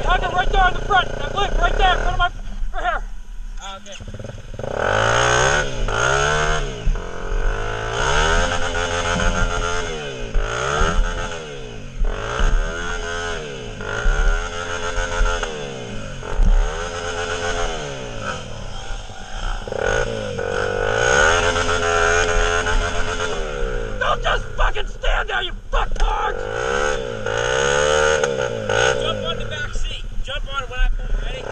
Tucker, right there on the front. That lip, right there in front of my... Right here. Okay. Don't just fucking stand there, you fucktards! Jump on the back seat. Jump on it when I pull. Ready?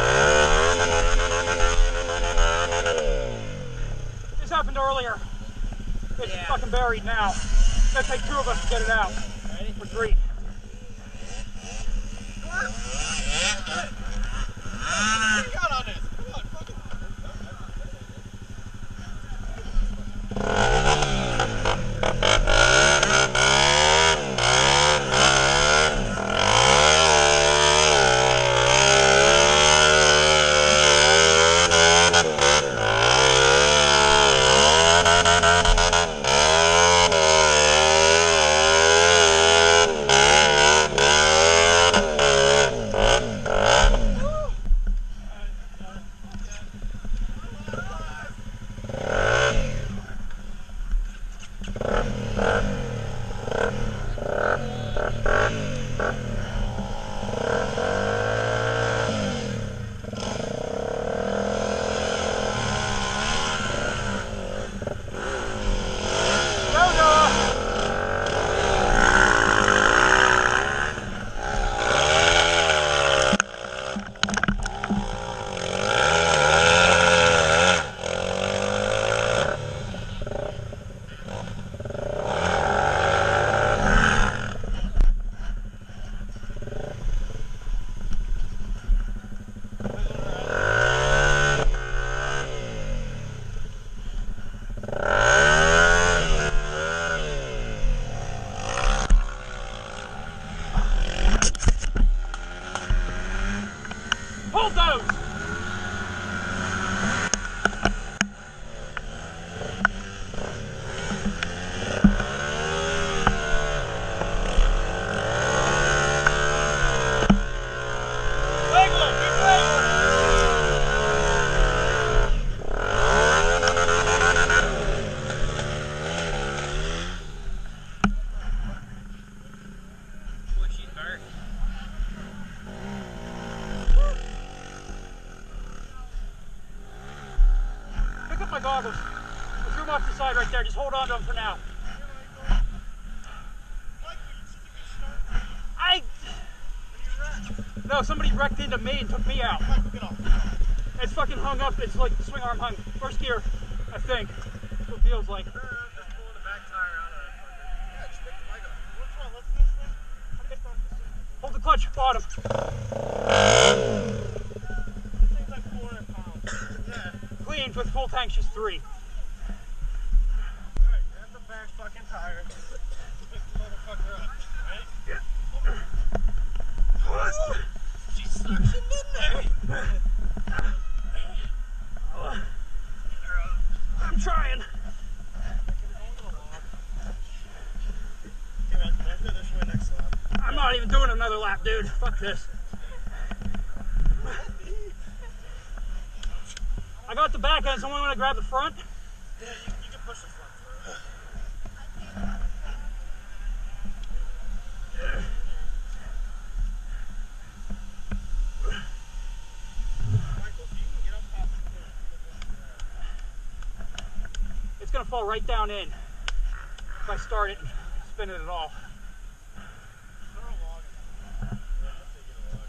This happened earlier. It's fucking buried now. It's gonna take 2 of us to get it out. Ready? For 3. What you got on this? Come on, fucking. Hold those! Pick up my goggles. I threw them off the side right there. Just hold on to them for now. No, somebody wrecked into me and took me out. It's fucking hung up. It's like the swing arm hung. First gear, I think. That's what it feels like. Hold the clutch, bottom. Clean with full tank, she's 3. Alright, grab the back fucking tire. Pick the motherfucker up. Ready? Yeah. She's suction in there. I'm trying. Okay, man, let's go this way next lap. I'm not even doing another lap, dude. Fuck this. I got the back end. Someone want to grab the front? Yeah, you can push the front through. Michael, if you can get up past the curb, It's gonna fall right down in if I start it and spin it at all. throw a log in there. Yeah, I'll take it a log.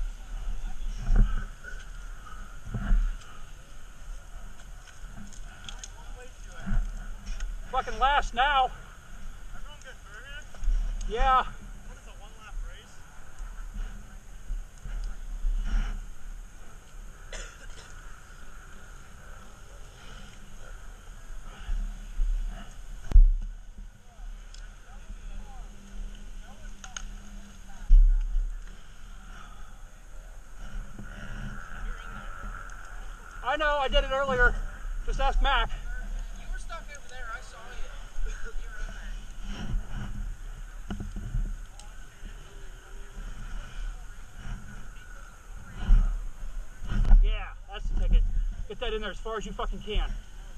Fucking last now. Everyone get through here? Yeah. What is a 1-lap race? I know, I did it earlier. Just ask Mac. You were stuck over there. I saw you. You were in there. Take it. Get that in there as far as you fucking can.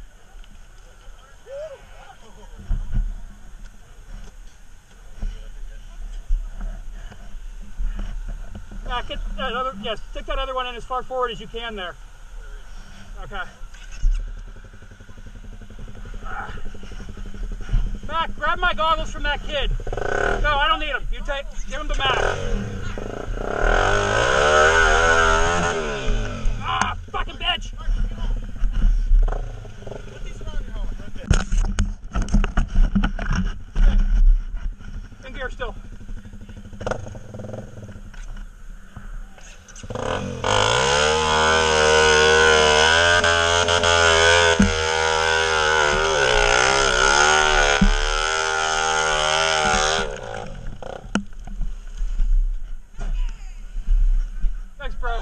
Get that other, yes, stick that other one in as far forward as you can there. Okay. Mac, grab my goggles from that kid. No, I don't need them. You take, give them to Mac. Ah, fucking bitch! Put these around your helmet right there. In gear still. Thanks, bro.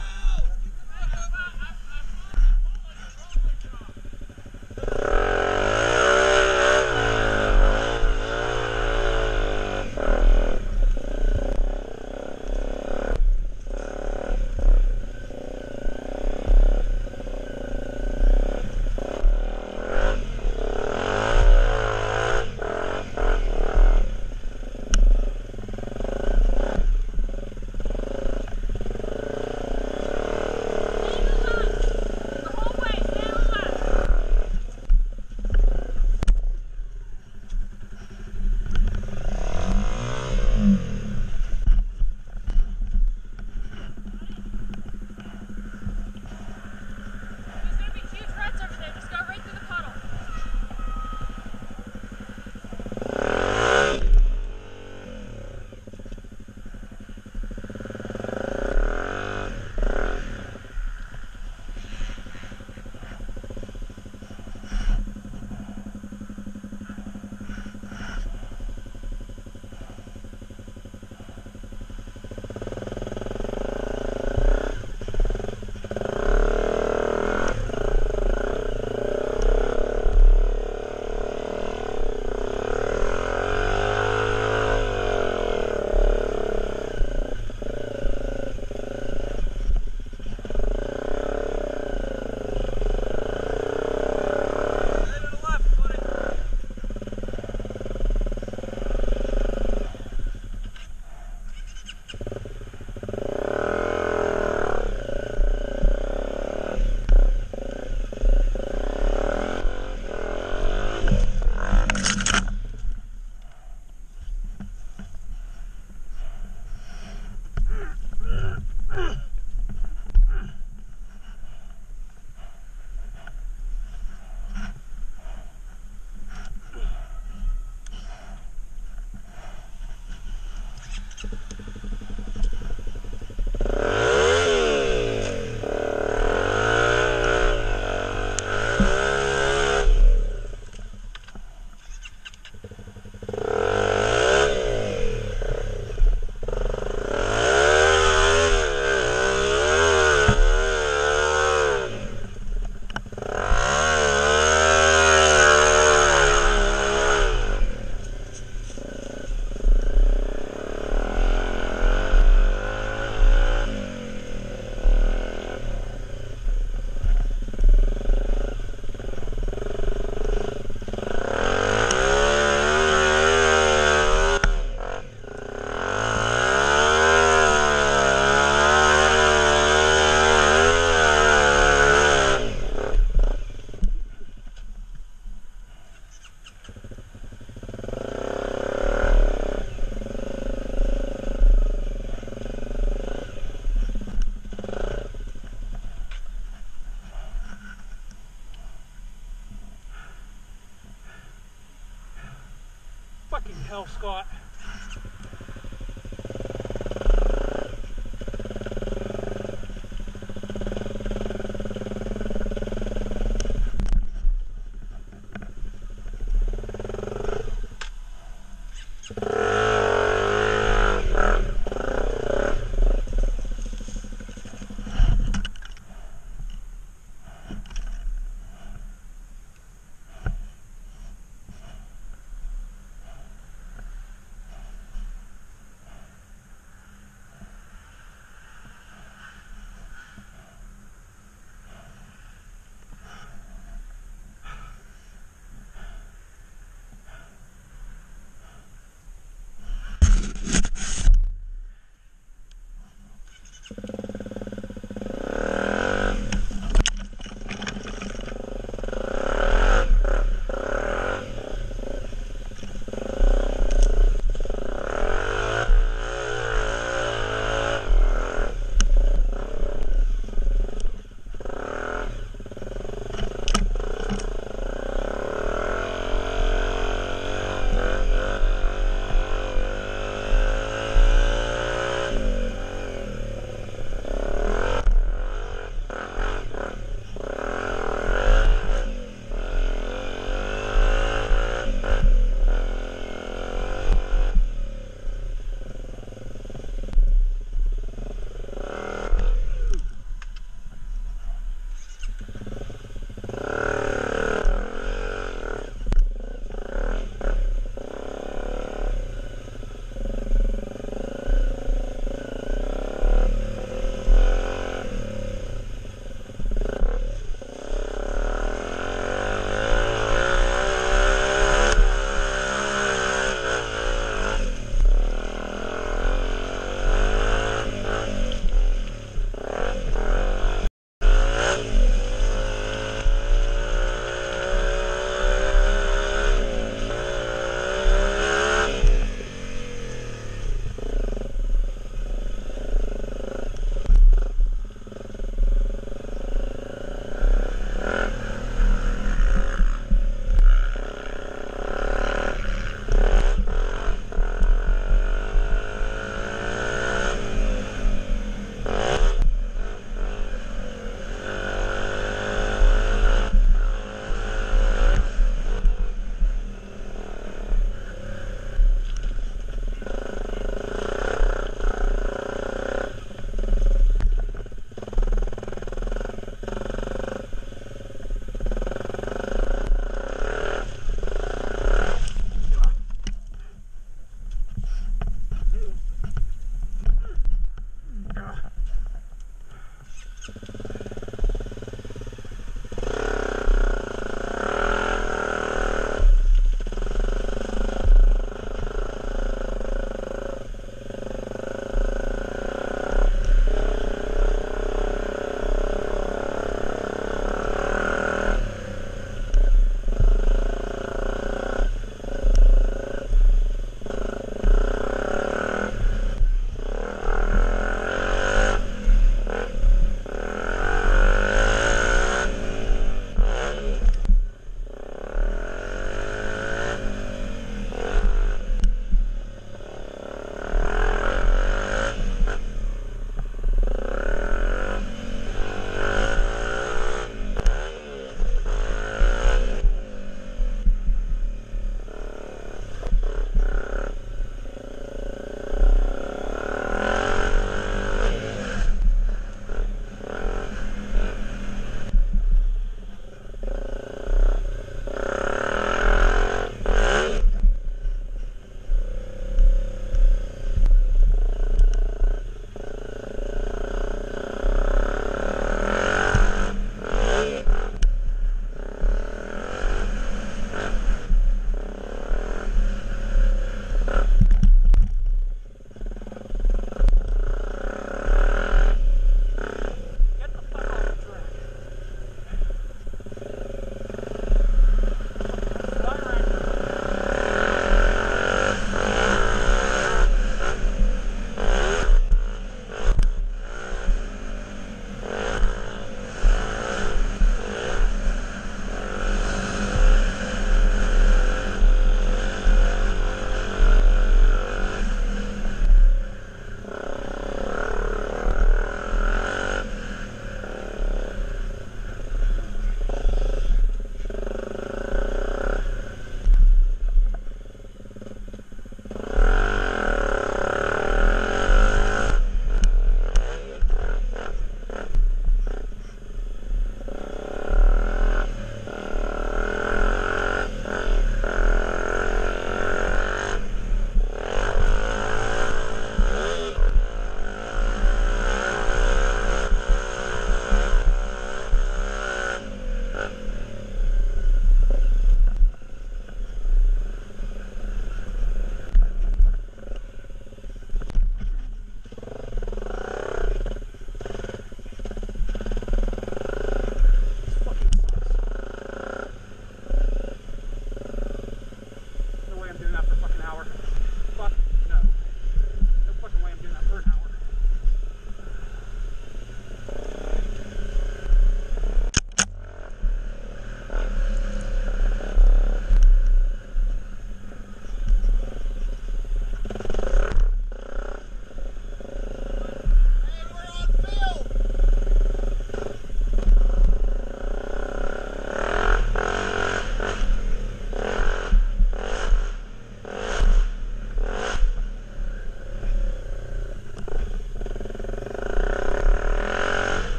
Fucking hell, Scott.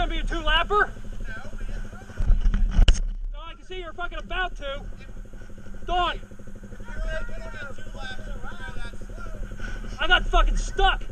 gonna be a two-lapper? No, we didn't throw the No, I can see you're fucking about to. Dawn, If you're only going to get 2 laps and we're going that slow, I got fucking stuck.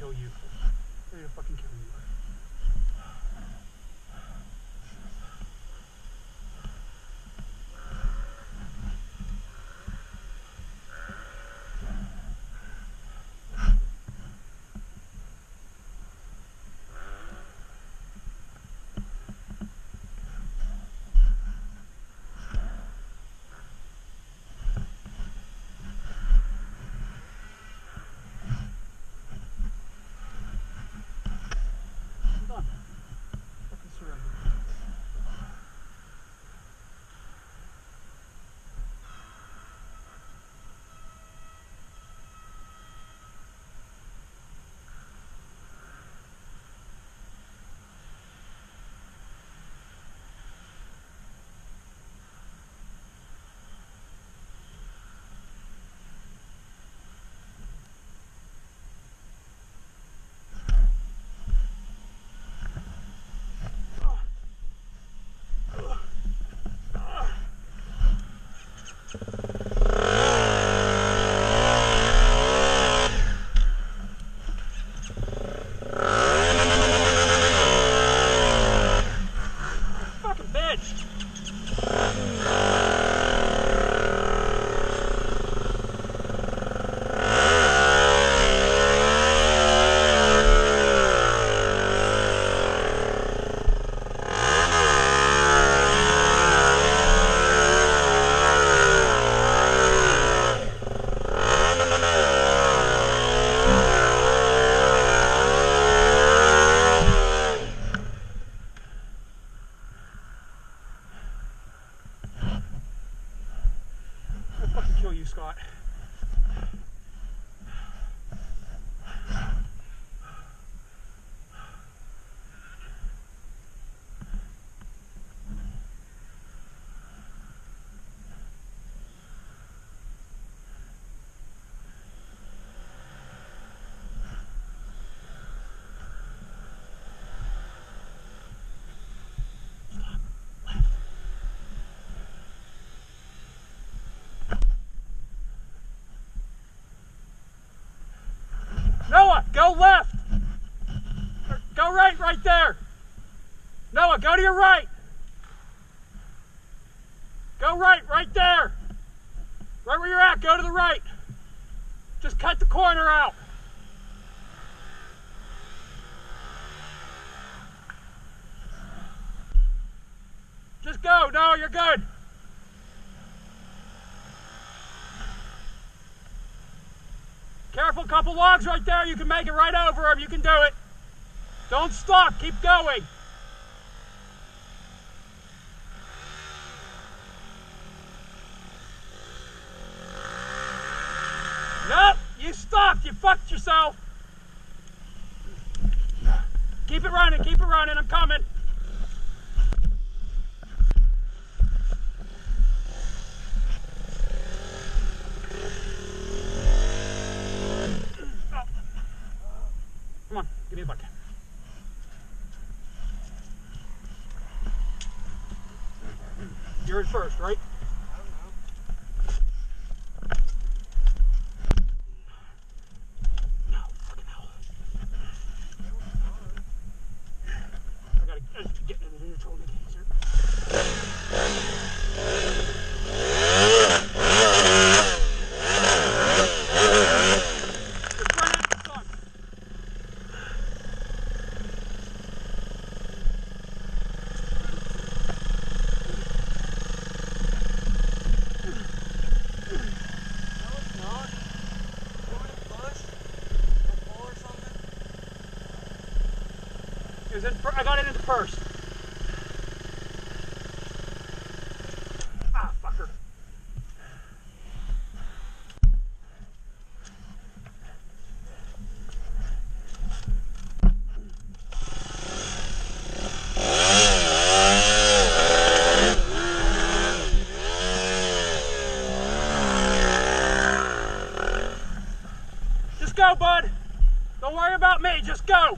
kill you. Ready to fucking kill you. Kill you, Scott. Noah, go left. Go right there. Noah, go to your right. Go right there. Right where you're at, go to the right. Just cut the corner out. Just go, Noah, you're good. Careful, couple logs right there. You can make it right over them. You can do it. Don't stop. Keep going. Nope, you stopped. You fucked yourself. Keep it running. Keep it running. I'm coming. Come on, give me the bucket. You're in first, right? No, fucking hell. I gotta get in the neutral to make it easier. I got it into first. Ah, fucker. Just go, bud. Don't worry about me. Just go.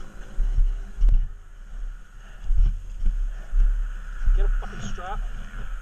Get a fucking strap.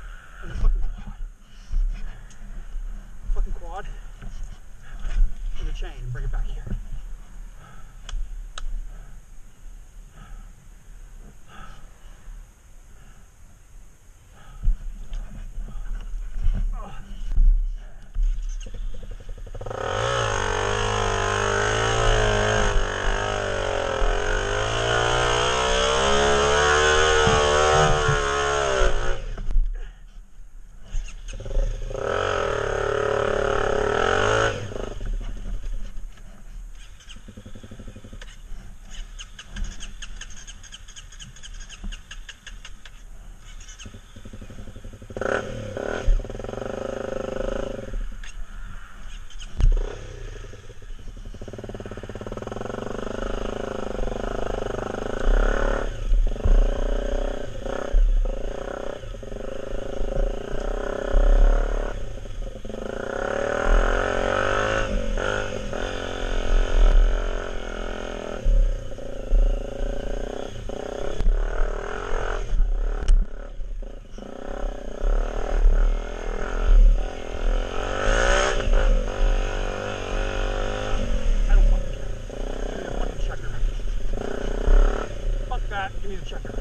Give me the checker.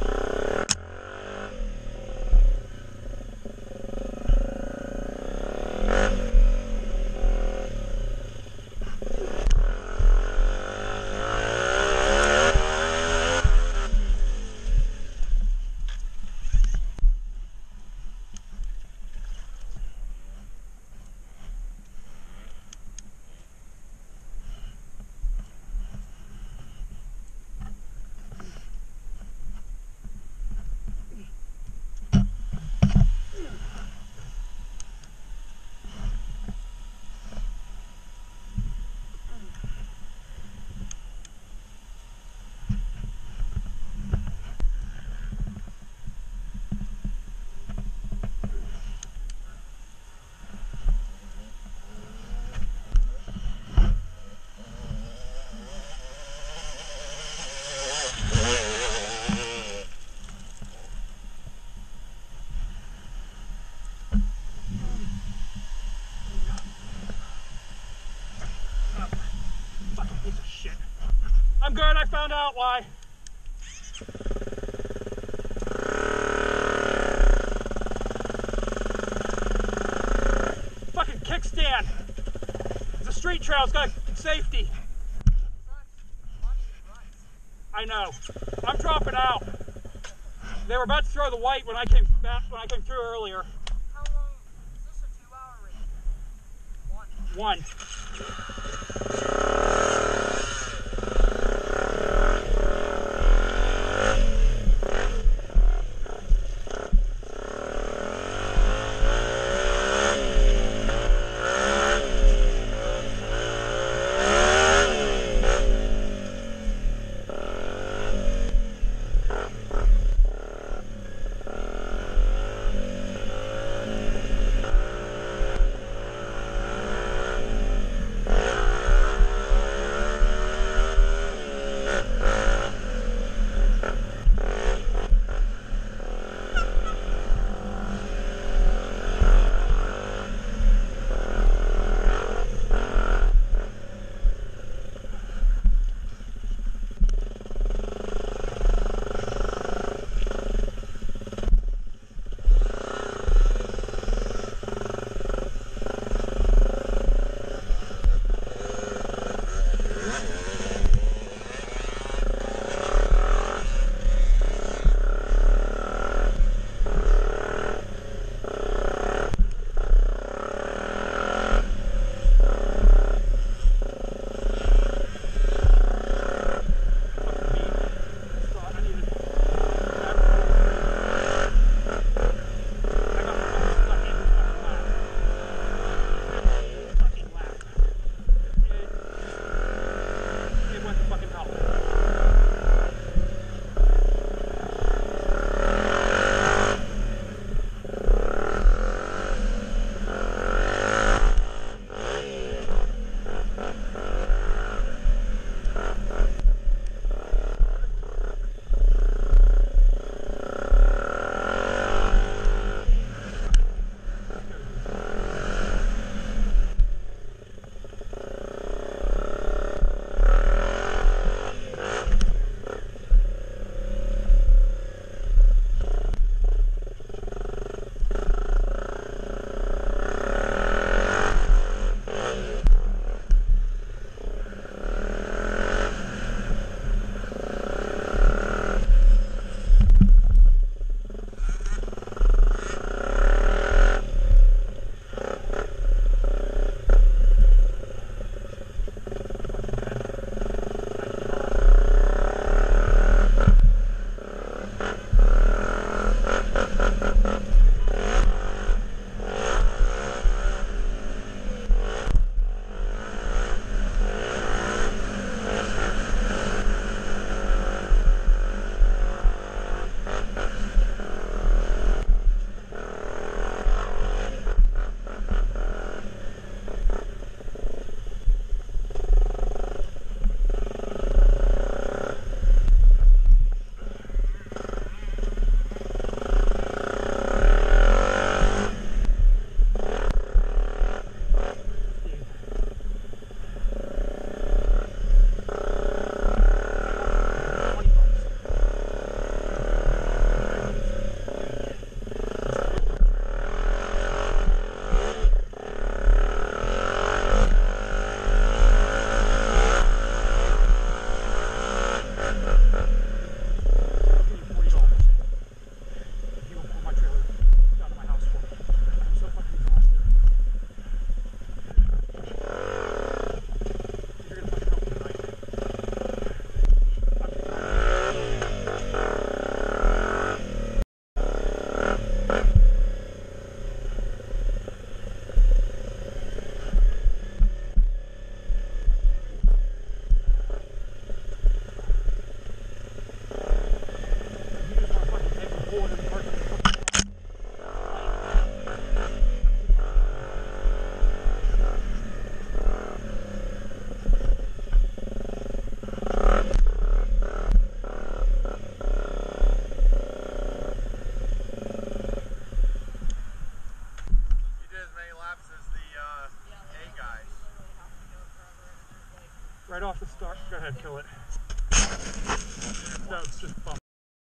I'm good, I found out why. Fucking kickstand. It's a street trail, it's got safety. I know. I'm dropping out. They were about to throw the white when I came through earlier. How long is this a 2-hour race? One. ahead, kill it. That was just bump.